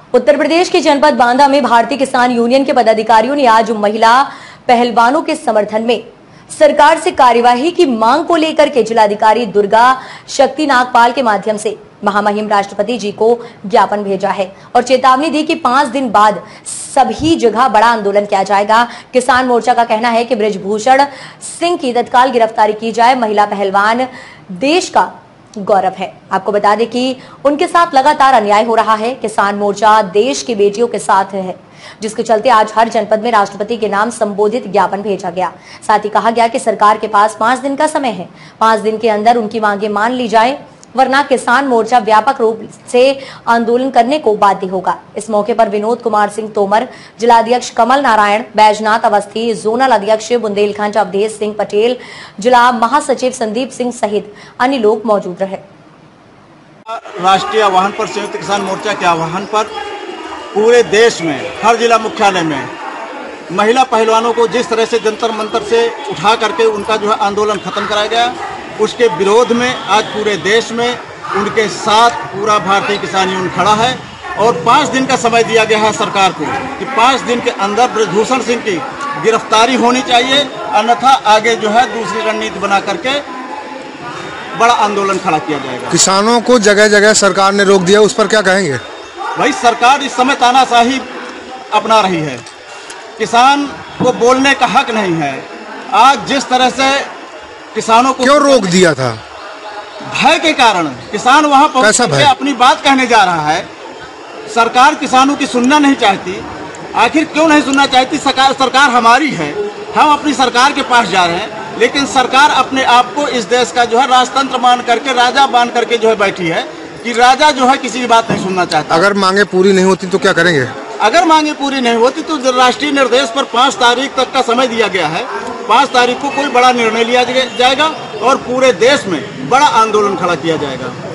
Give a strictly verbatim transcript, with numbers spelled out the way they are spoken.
उत्तर प्रदेश के जनपद बांदा में भारतीय किसान यूनियन के पदाधिकारियों ने आज महिला पहलवानों के समर्थन में सरकार से कार्यवाही की मांग को लेकर के जिलाधिकारी दुर्गा शक्ति नागपाल के माध्यम से महामहिम राष्ट्रपति जी को ज्ञापन भेजा है और चेतावनी दी कि पांच दिन बाद सभी जगह बड़ा आंदोलन किया जाएगा। किसान मोर्चा का कहना है कि बृजभूषण सिंह की तत्काल गिरफ्तारी की जाए। महिला पहलवान देश का गौरव है। आपको बता दें कि उनके साथ लगातार अन्याय हो रहा है। किसान मोर्चा देश की बेटियों के साथ है, जिसके चलते आज हर जनपद में राष्ट्रपति के नाम संबोधित ज्ञापन भेजा गया। साथ ही कहा गया कि सरकार के पास पांच दिन का समय है, पांच दिन के अंदर उनकी मांगे मान ली जाए, वरना किसान मोर्चा व्यापक रूप से आंदोलन करने को बाध्य होगा। इस मौके पर विनोद कुमार सिंह तोमर, जिलाध्यक्ष कमल नारायण, बैजनाथ अवस्थी, जोनल अध्यक्ष बुंदेलखंड अवधेश सिंह पटेल, जिला महासचिव संदीप सिंह सहित अन्य लोग मौजूद रहे। राष्ट्रीय आह्वान पर संयुक्त किसान मोर्चा के आह्वान पर पूरे देश में हर जिला मुख्यालय में महिला पहलवानों को जिस तरह से जंतर मंतर से उठा करके उनका जो है आंदोलन खत्म कराया गया, उसके विरोध में आज पूरे देश में उनके साथ पूरा भारतीय किसान यूनियन खड़ा है। और पाँच दिन का समय दिया गया है सरकार को कि पाँच दिन के अंदर बृजभूषण सिंह की गिरफ्तारी होनी चाहिए, अन्यथा आगे जो है दूसरी रणनीति बना करके बड़ा आंदोलन खड़ा किया जाएगा। किसानों को जगह जगह सरकार ने रोक दिया, उस पर क्या कहेंगे? भाई, सरकार इस समय तानाशाही अपना रही है, किसान को बोलने का हक नहीं है। आज जिस तरह से किसानों को क्यों रोक दिया था? भय के कारण किसान वहां पहुंच के अपनी बात कहने जा रहा है। सरकार किसानों की सुनना नहीं चाहती। आखिर क्यों नहीं सुनना चाहती? सरकार सरकार हमारी है, हम अपनी सरकार के पास जा रहे हैं, लेकिन सरकार अपने आप को इस देश का जो है राजतंत्र मान करके, राजा मान करके जो है बैठी है कि राजा जो है किसी की बात नहीं सुनना चाहता। अगर मांगे पूरी नहीं होती तो क्या करेंगे? अगर मांगे पूरी नहीं होती तो राष्ट्रीय निर्देश पर पाँच तारीख तक का समय दिया गया है। पाँच तारीख को कोई बड़ा निर्णय लिया जाएगा और पूरे देश में बड़ा आंदोलन खड़ा किया जाएगा।